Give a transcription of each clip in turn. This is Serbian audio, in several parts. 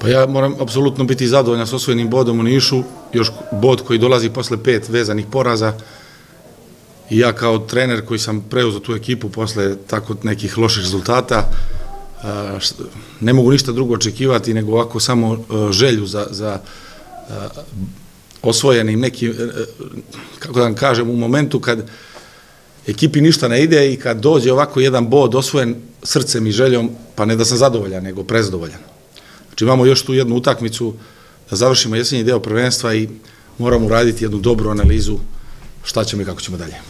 Pa ja moram apsolutno biti zadovoljan s osvojenim bodom u Nišu, još bod koji dolazi posle 5 vezanih poraza. I ja kao trener koji sam preuzeo tu ekipu posle tako nekih loših rezultata, ne mogu ništa drugo očekivati nego ovako samo želju za osvojenim nekim, kako da vam kažem, u momentu kad ekipi ništa ne ide i kad dođe ovako jedan bod osvojen srcem i željom, pa ne da sam zadovoljan, nego prezadovoljan. Znači imamo još tu jednu utakmicu da završimo jesenji deo prvenstva i moramo uraditi jednu dobru analizu šta ćemo i kako ćemo dalje.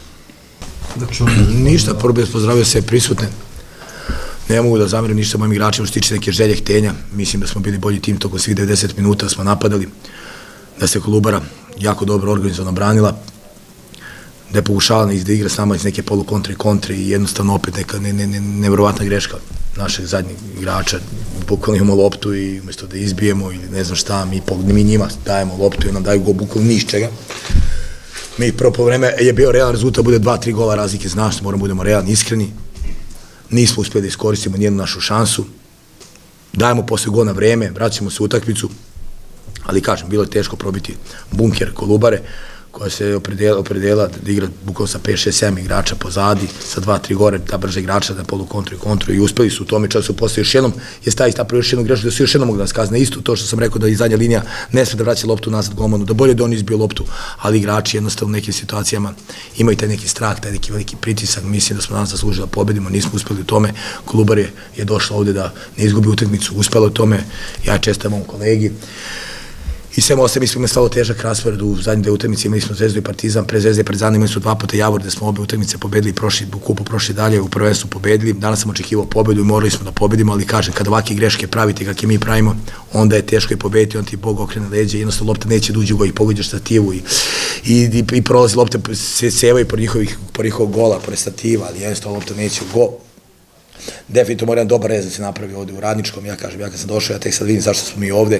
Ništa, prvo bih pozdravio sve prisutne. Ne mogu da zamerim ništa mojim igračima što tiče neke želje, htjenja. Mislim da smo bili bolji tim tokom svih 90 minuta, smo napadali, da se Kolubara jako dobro organizovano branila, da je pokušavala da igra s nama iz neke polukontre i kontre i jednostavno opet neka nevjerovatna greška našeg zadnjeg igrača. Bukvalno imamo loptu i umjesto da izbijemo ili ne znam šta, mi njima dajemo loptu i nam daju go bukvalno ni iz čega. Mi prvo po vreme je bio realan rezultat, bude 2-3 gola razlike, znaš, moramo budemo realni, iskreni. Nismo uspjeli da iskoristimo nijednu našu šansu. Dajemo posle gol na vreme, vraćamo se u utakmicu, ali kažem, bilo je teško probiti bunker Kolubare, koja se opredela da igra bukvalno sa 5, 6, 7 igrača pozadi, sa 2-3 gore, ta brže igrača da polu kontru i kontru i uspeli su u tome, čak su posle još jednom, je stavio još jednu grešku, da su još jednom mogli da skazne isto, to što sam rekao da i zadnja linija ne sme da vraća loptu nazad golmanu, da bolje da on izbio loptu, ali igrači jednostavno u nekim situacijama imaju taj neki strah, taj neki veliki pritisak, mislim da smo danas zaslužili da pobedimo, nismo uspeli u tome, Kolubar je došla ovde da ne izgubi utakmicu, uspela u tome, ja čestitam mom kolegi. I sve ostalo, mi smo imali stalo težak raspored u zadnje dve utakmice, imali smo Zvezdu i Partizan, pre Zvezde i Partizana imali smo 2 puta Javor, gde smo obe utakmice pobedili, u kupu prošli dalje, u prvenstvu pobedili, danas sam očekivao pobedu i morali smo da pobedimo, ali kažem, kada ovakve greške pravite kakve mi pravimo, onda je teško i pobediti, on ti Bog okrene leđe, jednostavno lopta neće da uđe u go i pogođaš stativu i prolazi lopte, se sevaju po njihovog gola, pored stativa, ali jednostavno lopta neće u go. Definitivno mora jedan dobar rez da se napravi ovde u Radničkom, ja kažem, ja kad sam došao, ja tek sad vidim zašto smo mi ovde.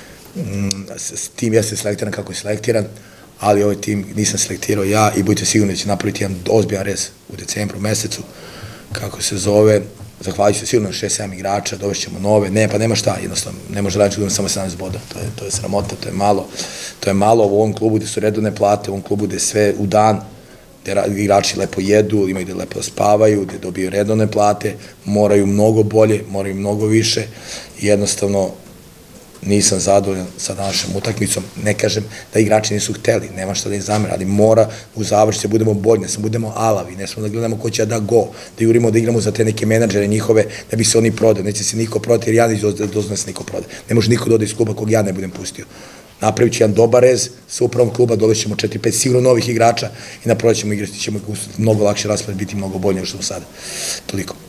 Tim jeste selektiran kako je selektiran, ali ovaj tim nisam selektirao ja i budite sigurni da će napraviti jedan ozbiljan rez u decembru mesecu, kako se zove, zahvalit ću se sigurno 6-7 igrača, dovešćemo nove, ne, pa nema šta, jednostavno, ne može Radnički da ima samo 17 boda, to je sramota, to je malo u ovom klubu gde su redovne plate, u ovom klubu gde sve u dan, gde igrači lepo jedu, imaju gde lepo spavaju, gde dobiju redovne plate, moraju mnogo bolje, moraju mnogo više i jednostavno nisam zadovoljan sa današnjom utakmicom, ne kažem da igrači nisu hteli, nema šta da im zamera, ali mora u završnici budemo bolji, ne smo budemo alavi, ne smo da gledamo ko će da go, da jurimo da igramo za te neke menadžere njihove, da bi se oni prodali, neće se niko prodati jer ja neću dozvoliti da se niko proda, ne može niko da ode iz kluba kog ja ne budem pustio. Napravit će jedan dobar rez sa upravom kluba, dovećemo 4-5 sigurno novih igrača i na proleće ćemo igrati, ćemo mnogo lakše raspored, biti mnogo bolje nego što smo sada. Toliko.